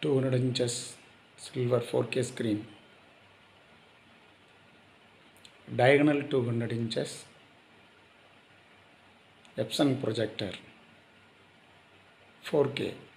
200 inches silver 4K screen, diagonal 200 inches Epson projector 4K.